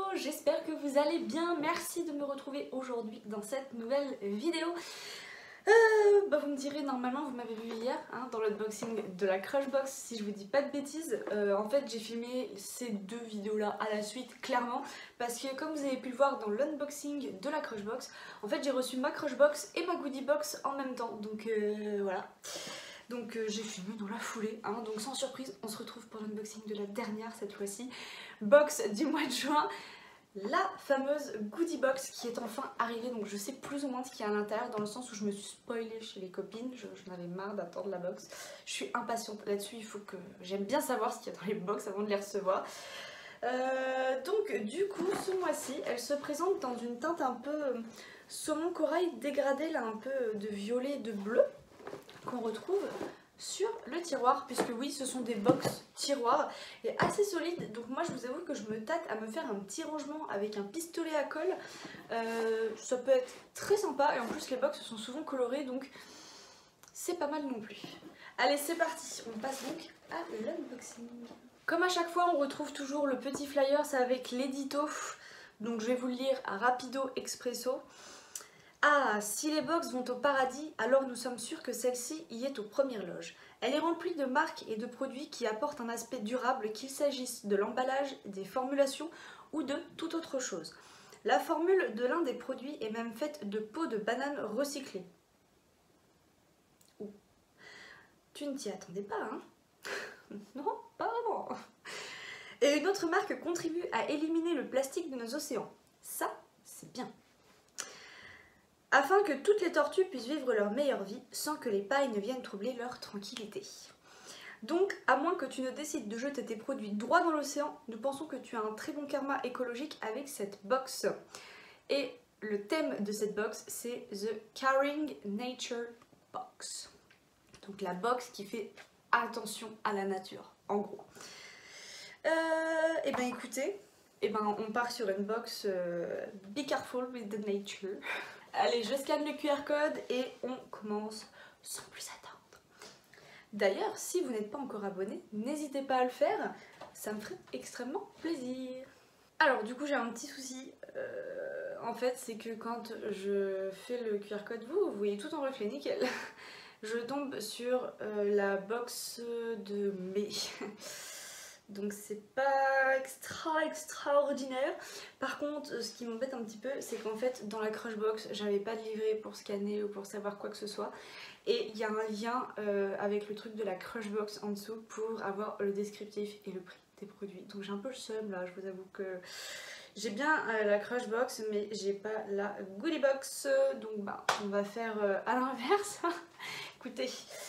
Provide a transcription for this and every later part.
j'espère que vous allez bien, merci de me retrouver aujourd'hui dans cette nouvelle vidéo. Vous me direz, normalement vous m'avez vu hier dans l'unboxing de la Crushbox, si je vous dis pas de bêtises. En fait j'ai filmé ces deux vidéos là à la suite clairement parce que comme vous avez pu le voir dans l'unboxing de la Crushbox, en fait j'ai reçu ma Crushbox et ma Goodie Box en même temps, donc voilà. Donc j'ai filmé dans la foulée, donc sans surprise on se retrouve pour l'unboxing de la dernière cette fois-ci, box du mois de juin. La fameuse Goodie Box qui est enfin arrivée, donc je sais plus ou moins ce qu'il y a à l'intérieur dans le sens où je me suis spoilée chez les copines, j'en avais marre d'attendre la box. Je suis impatiente là-dessus, il faut que j'aime bien savoir ce qu'il y a dans les box avant de les recevoir. Donc du coup ce mois-ci elle se présente dans une teinte un peu saumon corail dégradé, là un peu de violet et de bleu qu'on retrouve sur le tiroir, puisque oui ce sont des box tiroirs et assez solides, donc moi je vous avoue que je me tâte à me faire un petit rangement avec un pistolet à colle. Ça peut être très sympa et en plus les box sont souvent colorées, donc c'est pas mal non plus. Allez c'est parti, on passe donc à l'unboxing. Comme à chaque fois on retrouve toujours le petit flyer, c'est avec l'édito, donc je vais vous le lire à rapido expresso. Ah, si les box vont au paradis, alors nous sommes sûrs que celle-ci y est aux premières loges. Elle est remplie de marques et de produits qui apportent un aspect durable, qu'il s'agisse de l'emballage, des formulations ou de toute autre chose. La formule de l'un des produits est même faite de peau de banane recyclée. Oh. Tu ne t'y attendais pas, hein? Non, pas vraiment. Et une autre marque contribue à éliminer le plastique de nos océans. Ça, c'est bien. Afin que toutes les tortues puissent vivre leur meilleure vie sans que les pailles ne viennent troubler leur tranquillité. Donc, à moins que tu ne décides de jeter tes produits droit dans l'océan, nous pensons que tu as un très bon karma écologique avec cette box. Et le thème de cette box, c'est The Caring Nature Box. Donc la box qui fait attention à la nature, en gros. Et ben écoutez, on part sur une box Be careful with the nature. Allez, je scanne le QR code et on commence sans plus attendre. D'ailleurs, si vous n'êtes pas encore abonné, n'hésitez pas à le faire, ça me ferait extrêmement plaisir. Alors du coup j'ai un petit souci, en fait c'est que quand je fais le QR code, vous voyez tout en reflet, nickel. Je tombe sur la box de mai. Donc c'est pas extraordinaire. Par contre, ce qui m'embête un petit peu, c'est qu'en fait dans la Crushbox, j'avais pas de livret pour scanner ou pour savoir quoi que ce soit. Et il y a un lien avec le truc de la Crushbox en dessous pour avoir le descriptif et le prix des produits. Donc j'ai un peu le seum là, je vous avoue que j'ai bien la Crushbox mais j'ai pas la Goodie Box. Donc on va faire à l'inverse. Écoutez.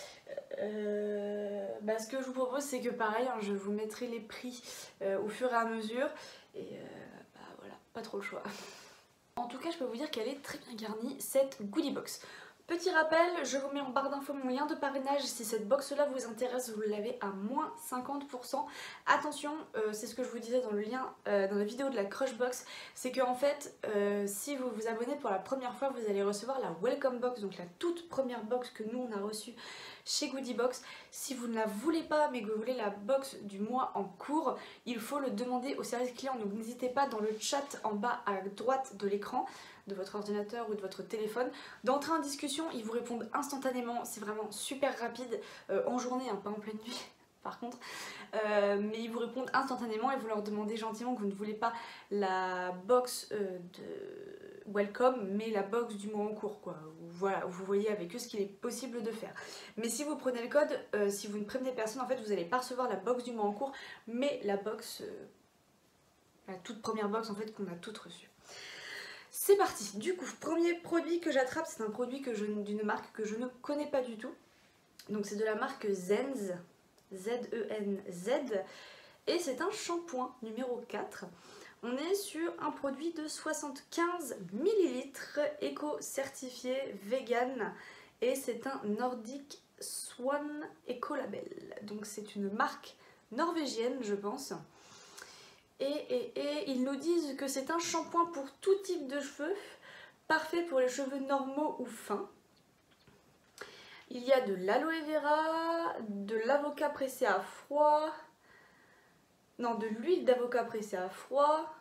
Ce que je vous propose c'est que pareil je vous mettrai les prix au fur et à mesure et voilà, pas trop le choix. En tout cas je peux vous dire qu'elle est très bien garnie cette Goodie Box. Petit rappel, je vous mets en barre d'infos mon lien de parrainage si cette box là vous intéresse, vous l'avez à moins 50%. Attention, c'est ce que je vous disais dans le lien, dans la vidéo de la Crushbox, c'est que en fait, si vous vous abonnez pour la première fois, vous allez recevoir la Welcome Box, donc la toute première box que nous on a reçue chez Goodie Box. Si vous ne la voulez pas mais que vous voulez la box du mois en cours, il faut le demander au service client, donc n'hésitez pas dans le chat en bas à droite de l'écran de votre ordinateur ou de votre téléphone d'entrer en discussion, ils vous répondent instantanément, c'est vraiment super rapide, en journée, pas en pleine nuit par contre, mais ils vous répondent instantanément et vous leur demandez gentiment que vous ne voulez pas la box de welcome mais la box du mois en cours quoi. Voilà, vous voyez avec eux ce qu'il est possible de faire. Mais si vous prenez le code, si vous ne prévenez personne, en fait vous n'allez pas recevoir la box du mois en cours mais la box, la toute première box en fait qu'on a toutes reçue. C'est parti. Du coup, premier produit que j'attrape, c'est un produit d'une marque que je ne connais pas du tout. Donc c'est de la marque Zenz, Z-E-N-Z, et c'est un shampoing numéro 4. On est sur un produit de 75 ml, éco-certifié, vegan, et c'est un Nordic Swan Ecolabel. Donc c'est une marque norvégienne, je pense. Et ils nous disent que c'est un shampoing pour tout type de cheveux, parfait pour les cheveux normaux ou fins. Il y a de l'aloe vera, de l'avocat pressé à froid, non de l'huile d'avocat pressée à froid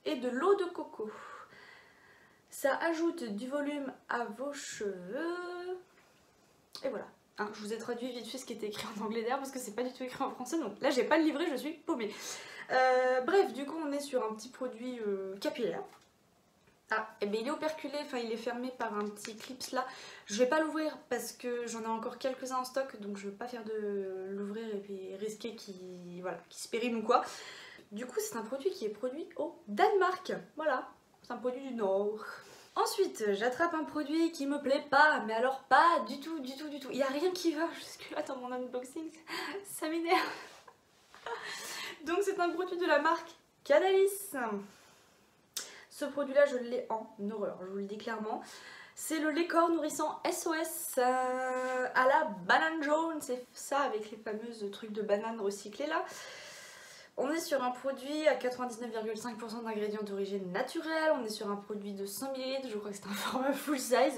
et de l'eau de coco. Ça ajoute du volume à vos cheveux. Et voilà. Hein, je vous ai traduit vite fait ce qui était écrit en anglais derrière parce que c'est pas du tout écrit en français, donc là j'ai pas le livret, je suis paumée. Bref, du coup on est sur un petit produit capillaire. Ah, et bien il est operculé, enfin il est fermé par un petit clips là. Je vais pas l'ouvrir parce que j'en ai encore quelques-uns en stock, donc je veux pas faire de l'ouvrir et puis risquer qu'il se périme ou quoi. Du coup c'est un produit qui est produit au Danemark, voilà, c'est un produit du Nord. Ensuite, j'attrape un produit qui me plaît pas, mais alors pas du tout, du tout, du tout. Il n'y a rien qui va jusque là dans mon unboxing, ça m'énerve. Donc c'est un produit de la marque Canalis. Ce produit-là, je l'ai en horreur, je vous le dis clairement. C'est le lait corps nourrissant SOS à la banane jaune, c'est ça avec les fameuses trucs de banane recyclés là. On est sur un produit à 99,5% d'ingrédients d'origine naturelle, on est sur un produit de 100 ml, je crois que c'est un format full size.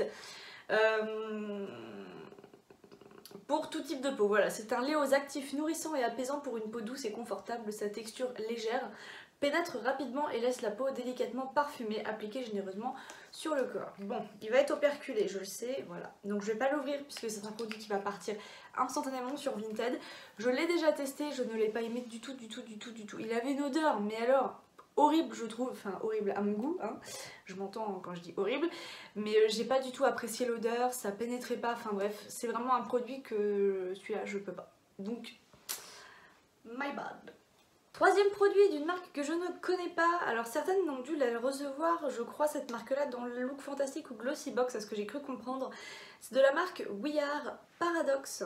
Pour tout type de peau, voilà, c'est un lait aux actifs nourrissant et apaisant pour une peau douce et confortable, sa texture légère pénètre rapidement et laisse la peau délicatement parfumée, appliquée généreusement sur le corps. Bon, il va être operculé, je le sais, voilà. Donc je vais pas l'ouvrir puisque c'est un produit qui va partir instantanément sur Vinted. Je l'ai déjà testé, je ne l'ai pas aimé du tout, du tout, du tout, du tout. Il avait une odeur, mais alors horrible je trouve, enfin horrible à mon goût, hein. Je m'entends quand je dis horrible, mais j'ai pas du tout apprécié l'odeur, ça pénétrait pas, enfin bref, c'est vraiment un produit que celui-là je peux pas. Donc, my bad. Troisième produit d'une marque que je ne connais pas, alors certaines ont dû la recevoir, je crois, cette marque-là dans le Look Fantastic ou Glossy Box, à ce que j'ai cru comprendre. C'est de la marque We Are Paradox.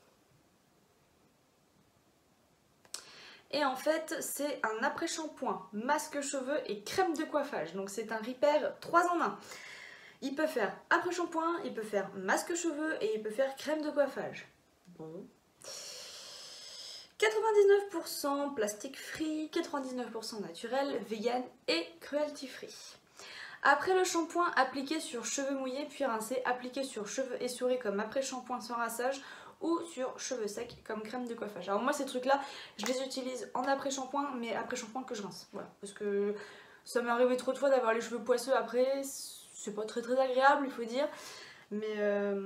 Et en fait, c'est un après-shampoing, masque cheveux et crème de coiffage. Donc c'est un repair 3 en 1. Il peut faire après-shampoing, il peut faire masque cheveux et il peut faire crème de coiffage. Bon. 99% plastique free, 99% naturel, vegan et cruelty free. Après le shampoing, appliqué sur cheveux mouillés puis rincé, appliqué sur cheveux essorés comme après shampoing sans rinçage ou sur cheveux secs comme crème de coiffage. Alors moi ces trucs là, je les utilise en après shampoing, mais après shampoing que je rince. Voilà, parce que ça m'est arrivé trop de fois d'avoir les cheveux poisseux après, c'est pas très agréable il faut dire. Mais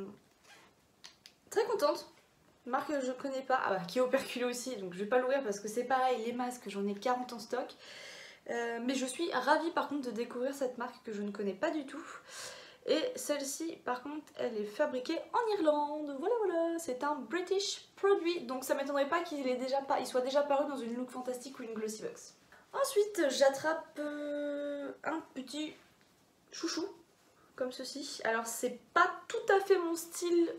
très contente. Marque que je connais pas, qui est operculée aussi, donc je vais pas l'ouvrir parce que c'est pareil, les masques j'en ai 40 en stock. Mais je suis ravie par contre de découvrir cette marque que je ne connais pas du tout. Et celle-ci par contre elle est fabriquée en Irlande, voilà, c'est un British produit, donc ça m'étonnerait pas qu'il soit déjà paru dans une Look Fantastic ou une Glossy Box. Ensuite j'attrape un petit chouchou comme ceci. Alors c'est pas tout à fait mon style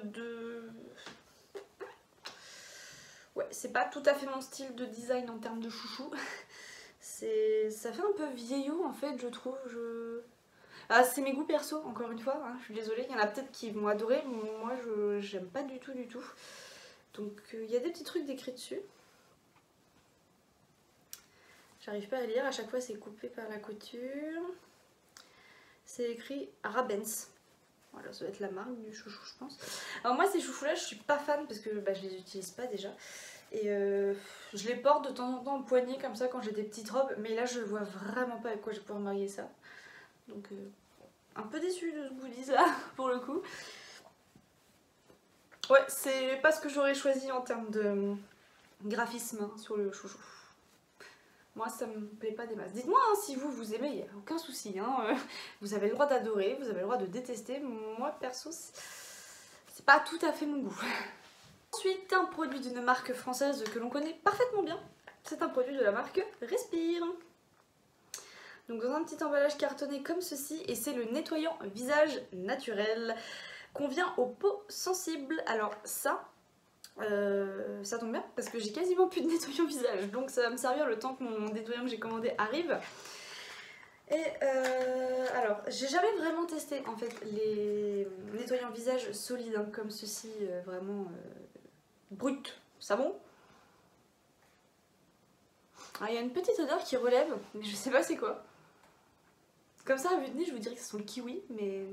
ouais, c'est pas tout à fait mon style de design en termes de chouchou. Ça fait un peu vieillot en fait, je trouve. Ah, c'est mes goûts perso, encore une fois, hein, je suis désolée. Il y en a peut-être qui vont adorer, mais moi j'aime pas du tout, du tout. Donc il y a des petits trucs décrits dessus. J'arrive pas à lire, à chaque fois c'est coupé par la couture. C'est écrit Rabens. Voilà, ça doit être la marque du chouchou, je pense. Alors moi ces chouchous là je suis pas fan parce que je les utilise pas déjà. Et je les porte de temps en temps au poignet comme ça quand j'ai des petites robes, mais là je vois vraiment pas avec quoi je vais pouvoir marier ça. Donc un peu déçue de ce goodies là pour le coup. Ouais, c'est pas ce que j'aurais choisi en termes de graphisme hein, sur le chouchou. Moi ça me plaît pas des masses. Dites-moi hein, si vous aimez, il n'y a aucun souci. Hein. Vous avez le droit d'adorer, vous avez le droit de détester. Moi perso c'est pas tout à fait mon goût. Ensuite un produit d'une marque française que l'on connaît parfaitement bien. C'est un produit de la marque Respire. Donc dans un petit emballage cartonné comme ceci, et c'est le nettoyant visage naturel. Convient aux peaux sensibles. Alors ça tombe bien parce que j'ai quasiment plus de nettoyant visage, donc ça va me servir le temps que mon nettoyant que j'ai commandé arrive. Et alors j'ai jamais vraiment testé en fait les nettoyants visage solides hein, comme ceci, vraiment brut, savon. Il y a une petite odeur qui relève, mais je sais pas c'est quoi. Comme ça à vue de nez je vous dirais que ça sent le kiwi, mais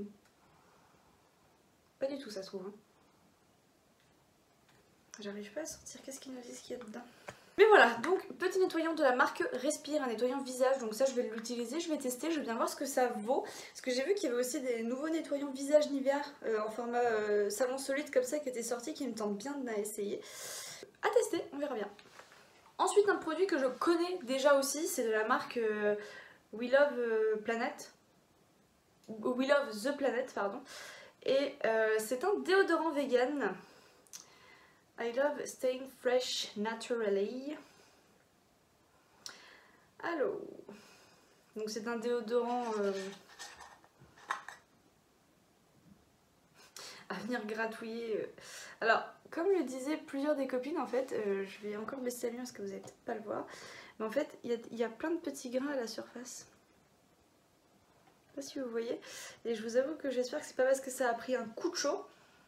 pas du tout ça se trouve. Hein. J'arrive pas à sortir, qu'est-ce qu'ils nous disent qu'il y a dedans. Mais voilà, donc petit nettoyant de la marque Respire, un nettoyant visage, donc ça je vais l'utiliser, je vais tester, je vais bien voir ce que ça vaut. Parce que j'ai vu qu'il y avait aussi des nouveaux nettoyants visage Nivea en format savon solide comme ça qui étaient sortis, qui me tentent bien à essayer. À tester, on verra bien. Ensuite un produit que je connais déjà aussi, c'est de la marque We Love Planet. We Love the Planet, pardon. Et c'est un déodorant vegan. I love staying fresh naturally. Alors, donc c'est un déodorant à venir gratouiller. Alors, comme le disaient plusieurs des copines, en fait, je vais encore baisser la lumière parce que vous n'allez peut-être pas le voir. Mais en fait, il y a plein de petits grains à la surface. Je sais pas si vous voyez. Et je vous avoue que j'espère que c'est pas parce que ça a pris un coup de chaud.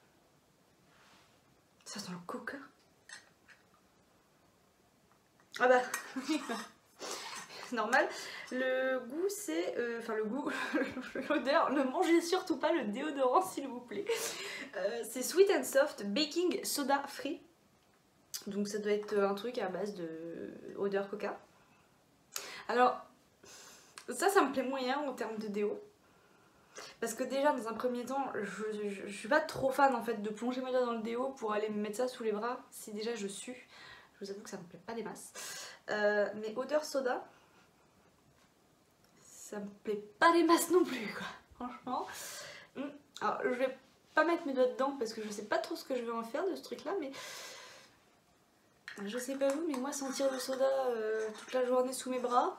Ça sent le coca. Ah bah, c'est normal. Le goût c'est... enfin le goût, l'odeur, ne mangez surtout pas le déodorant s'il vous plaît. C'est Sweet and Soft Baking Soda Free. Donc ça doit être un truc à base de odeur coca. Alors, ça me plaît moyen en termes de déo. Parce que déjà dans un premier temps, je suis pas trop fan en fait de plonger mes doigts dans le déo pour aller me mettre ça sous les bras. Si déjà je sue, je vous avoue que ça me plaît pas des masses. Mais odeur soda, ça me plaît pas des masses non plus quoi, franchement. Alors je vais pas mettre mes doigts dedans parce que je sais pas trop ce que je vais en faire de ce truc là, mais je sais pas vous, mais moi sentir le soda toute la journée sous mes bras,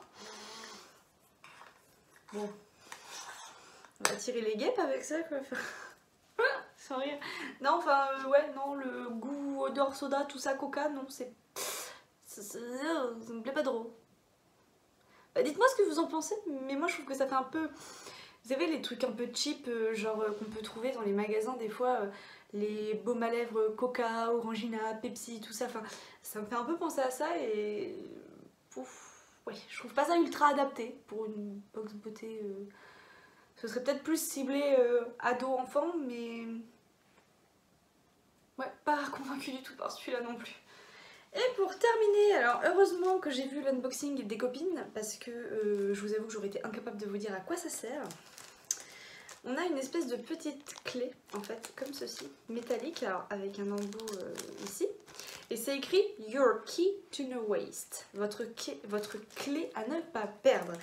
bon, on va tirer les guêpes avec ça quoi. Sans rire. Non enfin ouais non, le goût odeur soda tout ça coca non, ça me plaît pas trop. Bah, dites-moi ce que vous en pensez, mais moi je trouve que ça fait un peu... Vous savez les trucs un peu cheap, genre qu'on peut trouver dans les magasins des fois, les baumes à lèvres Coca, Orangina, Pepsi, tout ça, enfin ça me fait un peu penser à ça et... Ouf, ouais, je trouve pas ça ultra adapté pour une box beauté. Ce serait peut-être plus ciblé ado-enfant, mais... Ouais, pas convaincue du tout par celui-là non plus. Et pour terminer, alors heureusement que j'ai vu l'unboxing des copines parce que je vous avoue que j'aurais été incapable de vous dire à quoi ça sert. On a une espèce de petite clé en fait comme ceci, métallique, alors avec un embout ici. Et c'est écrit Your key to no waste, votre clé à ne pas perdre.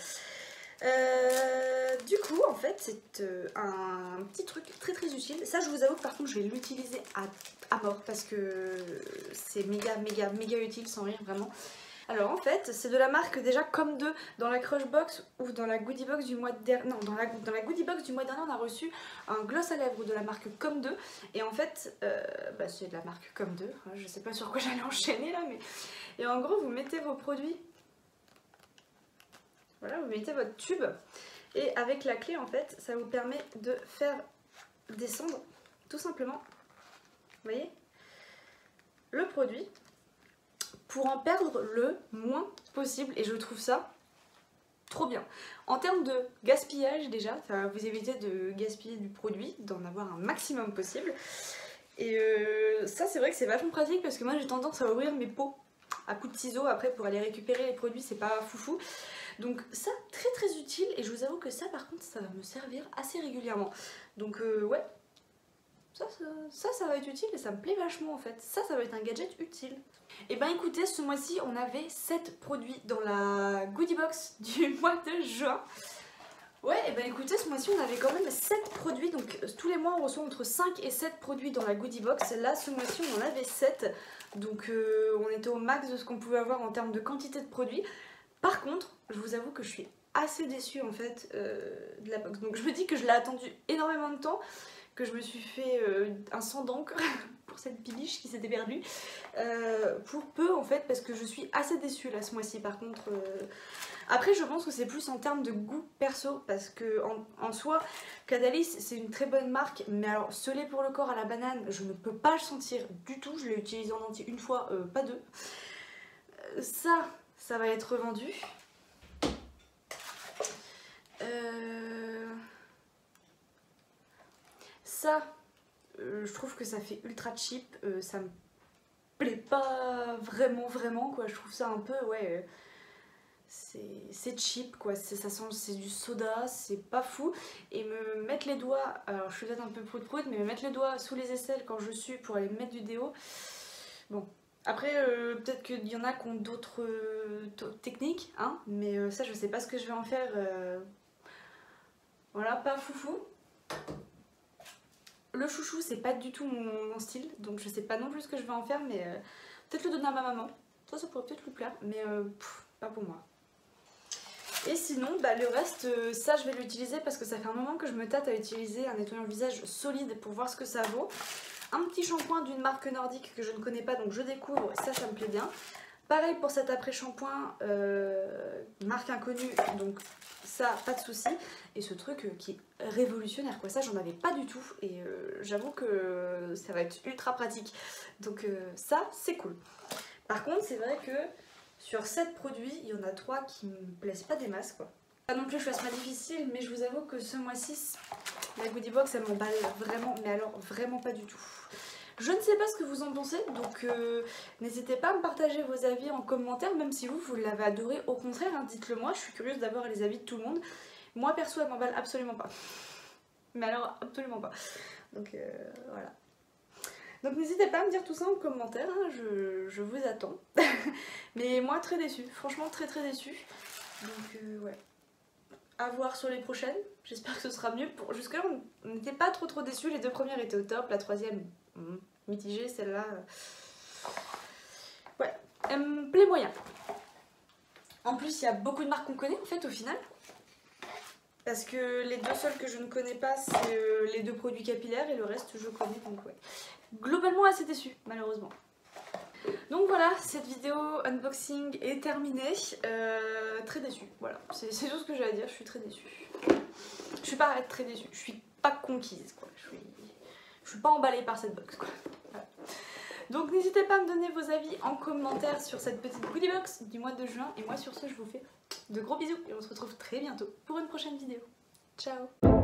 Du coup en fait c'est un petit truc très très utile. Ça je vous avoue que par contre je vais l'utiliser à mort parce que c'est méga utile sans rire vraiment. Alors en fait c'est de la marque déjà Comme 2 dans la Crushbox ou dans la Goodie Box du mois dernier. Non, dans la Goodie Box du mois dernier on a reçu un gloss à lèvres de la marque Comme 2 et en fait bah, c'est de la marque Comme 2, je sais pas sur quoi j'allais enchaîner là mais... Et en gros vous mettez vos produits. Voilà, vous mettez votre tube et avec la clé en fait ça vous permet de faire descendre tout simplement, vous voyez, le produit pour en perdre le moins possible et je trouve ça trop bien. En termes de gaspillage déjà, ça va vous éviter de gaspiller du produit, d'en avoir un maximum possible. Et ça c'est vrai que c'est vachement pratique parce que moi j'ai tendance à ouvrir mes pots à coups de ciseaux après pour aller récupérer les produits, c'est pas foufou. Donc ça très très utile et je vous avoue que ça par contre ça va me servir assez régulièrement. Donc ouais, ça va être utile et ça me plaît vachement en fait. Ça va être un gadget utile. Et ben écoutez, ce mois-ci on avait 7 produits dans la goodie box du mois de juin. Ouais, et ben écoutez, ce mois-ci on avait quand même 7 produits, donc tous les mois on reçoit entre 5 et 7 produits dans la goodie box. Là ce mois-ci on en avait 7, donc on était au max de ce qu'on pouvait avoir en termes de quantité de produits. Par contre, je vous avoue que je suis assez déçue en fait de la box. Donc je me dis que je l'ai attendu énormément de temps, que je me suis fait un sang d'encre pour cette bibiche qui s'était perdue. Pour peu en fait, parce que je suis assez déçue là ce mois-ci par contre. Après je pense que c'est plus en termes de goût perso, parce que en soi, Caudalie c'est une très bonne marque, mais alors ce lait pour le corps à la banane, je ne peux pas le sentir du tout. Je l'ai utilisé en entier une fois, pas deux. Ça va être revendu. Ça, je trouve que ça fait ultra cheap, ça me plaît pas vraiment quoi, je trouve ça un peu ouais c'est cheap quoi, ça sent c'est du soda, c'est pas fou. Et me mettre les doigts, alors je suis peut-être un peu prout mais me mettre les doigts sous les aisselles quand je sue pour aller mettre du déo, bon après peut-être qu'il y en a qui ont d'autres techniques hein, mais ça je sais pas ce que je vais en faire, voilà, pas foufou. Le chouchou c'est pas du tout mon style, donc je sais pas non plus ce que je vais en faire, mais peut-être le donner à ma maman, ça pourrait peut-être lui plaire, mais pas pour moi. Et sinon bah, le reste, ça je vais l'utiliser parce que ça fait un moment que je me tâte à utiliser un nettoyant visage solide pour voir ce que ça vaut. Un petit shampoing d'une marque nordique que je ne connais pas, donc je découvre, ça me plaît bien. Pareil pour cet après-shampoing, marque inconnue, donc ça pas de souci. Et ce truc qui est révolutionnaire quoi, ça j'en avais pas du tout et j'avoue que ça va être ultra pratique. Donc ça c'est cool. Par contre c'est vrai que sur 7 produits, il y en a 3 qui me plaisent pas des masses quoi. Pas non plus que ça sera difficile, mais je vous avoue que ce mois-ci, la Goodie Box elle m'emballe vraiment, mais alors vraiment pas du tout. Je ne sais pas ce que vous en pensez, donc n'hésitez pas à me partager vos avis en commentaire, même si vous l'avez adoré, au contraire, hein, dites-le moi, je suis curieuse d'avoir les avis de tout le monde. Moi perso elle m'emballe absolument pas, mais alors absolument pas, donc voilà. Donc n'hésitez pas à me dire tout ça en commentaire, hein, je vous attends. Mais moi très déçue, franchement très déçue, donc ouais. À voir sur les prochaines, j'espère que ce sera mieux. Jusque-là on n'était pas trop déçus, les 2 premières étaient au top, la 3e mitigée, celle-là ouais, elle me plaît moyen. En plus il y a beaucoup de marques qu'on connaît en fait au final, parce que les 2 seuls que je ne connais pas c'est les 2 produits capillaires et le reste je connais, donc ouais. Globalement assez déçue malheureusement. Donc voilà, cette vidéo unboxing est terminée, très déçue, voilà, c'est tout ce que j'ai à dire, je suis très déçue. Je suis pas très déçue, je suis pas conquise quoi, je suis pas emballée par cette box quoi. Voilà. Donc n'hésitez pas à me donner vos avis en commentaire sur cette petite goodie box du mois de juin, et moi sur ce je vous fais de gros bisous et on se retrouve très bientôt pour une prochaine vidéo. Ciao.